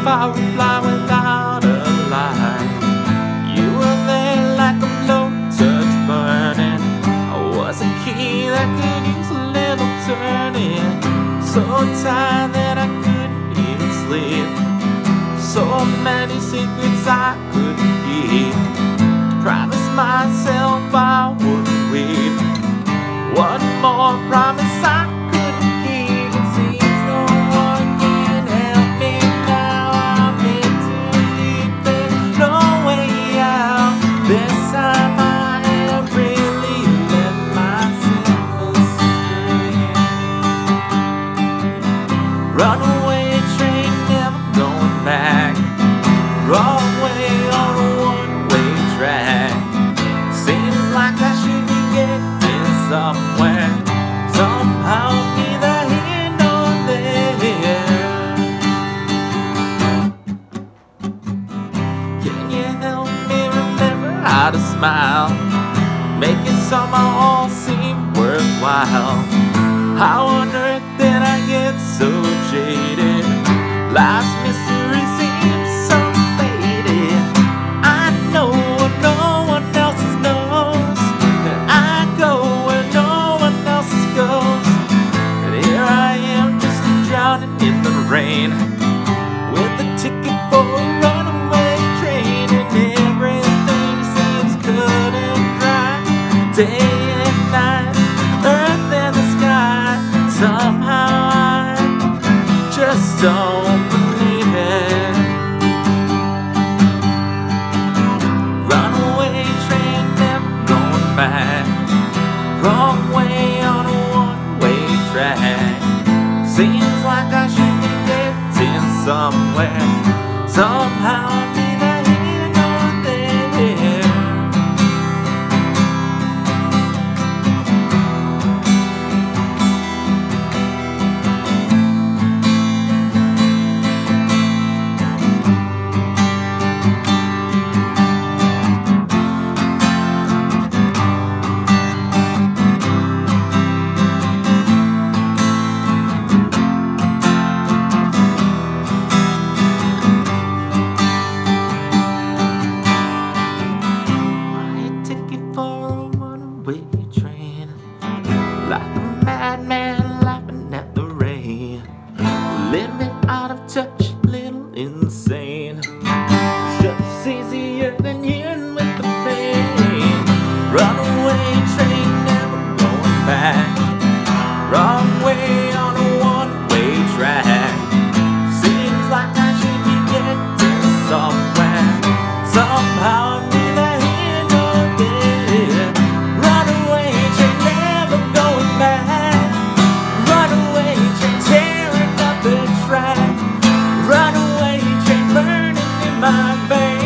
I would fly without a line. You were there like a low touch burning. I was a key that could use a little turning. So tired that I couldn't even sleep. So many secrets I couldn't keep. Promised myself I wouldn't weep. One more promise I couldn't keep. It seems no one can help me now. I'm in too deep, there's no way out. This time I have really let myself astray. Runaway train, never going back. Wrong way on a one-way track. Seems like I should be getting somewhere. Somehow neither here nor there. Can you help me remember how to smile? Make it somehow all seem worthwhile. How on earth did I get so jaded? Life's mystery seems so faded. I know what no one else knows, and I go where no one else goes. And here I am just drowning in the rain, with a ticket for a runaway train. And everything seems cut and dry, day and night, earth and the sky. Somehow I just don't believe it. Runaway train, never going back. Wrong way on a one-way track. Seems like I should be getting somewhere. Somehow neither here nor there. Train, like a madman laughing at the rain. Little out of touch, little insane. Just easier than hearing with the pain. Runaway train, never going back. Wrong way on a one-way track. Seems like I should be getting somewhere. Somehow neither here nor there. Runaway train, never going back. Runaway train, tearing up the track. Runaway train, burning in my veins.